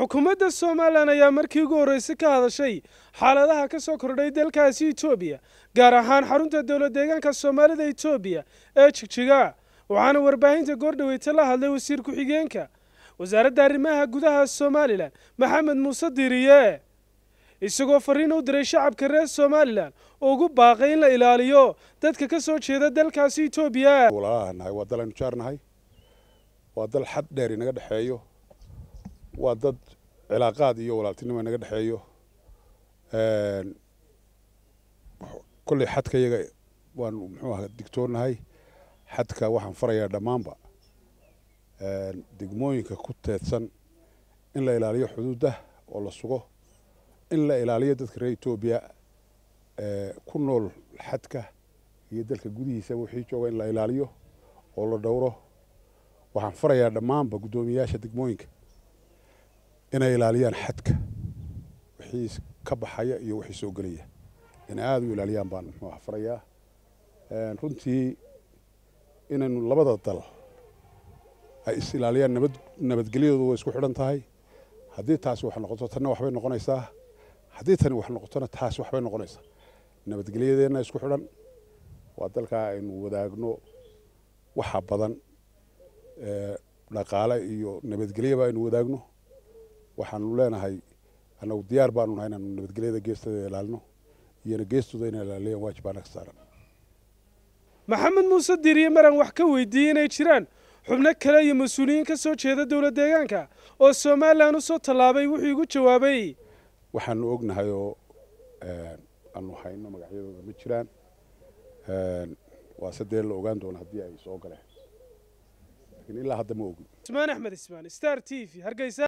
xukuumadda Soomaaliland ayaa markii ugu horeysay ka hadashay xaaladaha ka soo kordhay dalkaasi Itoobiya gaar ahaan xarunta dawlad deegaanka Soomaalida Itoobiya ee Jigjiga waxaana warbaahinta goordhaweeyta la hadlay wasiir ku-xigeenka wasaaradda arrimaha gudaha Soomaaliland Maxamed Muuse Diiriye isagoo fariin u diray shacabka reer Soomaaliland oo ugu baaqay in la ilaaliyo dadka ka soo jeeda dalkaasi Itoobiya walaalaha waa dalan jaarnahay waa dal xad dheer inaga dhaxeeyo waa dad cilaaqaad iyo walaaltinimo inaga dhaxeeyo kulli xadka iyaga waan muxuu ahaa digtoonahay xadka waxaan farayaa dhammaanba degmooyinka ku teedsan in la ilaaliyo xuduudda oo la sugo in la ilaaliyo dadka reer Itoobiya ku nool xadka iyo dalka gudihiisa wixii jooga in la ilaaliyo oo la dhowro waxaan farayaa dhammaanba gudoomiyaasha degmooyinka inay ilaaliyaan xadka wixii ka baxaya iyo wixii soo galaya in aad u ilaaliyaan baan muxuu ahaa farayaa runtii inaynu labada dal ay is ilaaliyaan nabadgelyadoodu way isku xidhan tahay haddii taasi wax noqoto tanna waxbay noqonaysaa haddii tani wax noqotona taasi waxbay noqonaysaa nabadgelyadeena isku xidhan waa dalka aynu wadaagno waxa badan dhaqaale iyo nabadgelyo aynu wadaagno waxaanu leenahay anagu diyaar baanu nahay inaanu nabadgelyada geestada ilaalino iyo geestooda inay ilaaliyaan waajibaan ka saaran Maxamed Muuse Diiriye maran wax ka weydiiyay inay jiraan xubno kale iyo mas'uuliyiin ka soo jeeda dawlad deegaanka oo Soomaaliland u soo talaabay wuxuu ugu jawaabay waxaanu ognahay oo aanu hayno magacyadooda ma jiraan waa saddeed la ogaan doona haddii ay soo galeen laakiin ilaa hadda ma ogin Ismaan Axmed Ismaan Star TV Hargeysa